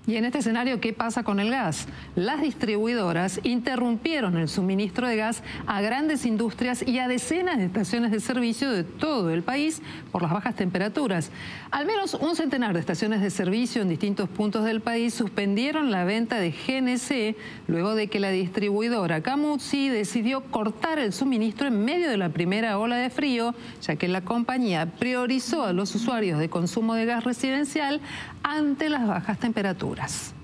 Y en este escenario, ¿qué pasa con el gas? Las distribuidoras interrumpieron el suministro de gas a grandes industrias y a decenas de estaciones de servicio de todo el país por las bajas temperaturas. Al menos un centenar de estaciones de servicio en distintos puntos del país suspendieron la venta de GNC luego de que la distribuidora Camuzzi decidió cortar el suministro en medio de la primera ola de frío, ya que la compañía priorizó a los usuarios de consumo de gas residencial ante las bajas temperaturas.